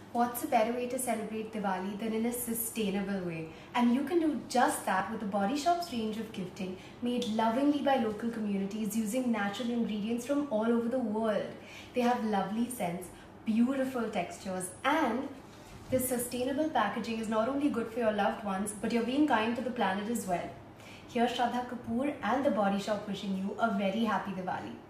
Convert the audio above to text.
What's a better way to celebrate Diwali than in a sustainable way? And you can do just that with the Body Shop's range of gifting made lovingly by local communities using natural ingredients from all over the world. They have lovely scents, beautiful textures, and this sustainable packaging is not only good for your loved ones, but you're being kind to the planet as well. Here's Shraddha Kapoor and the Body Shop wishing you a very happy Diwali.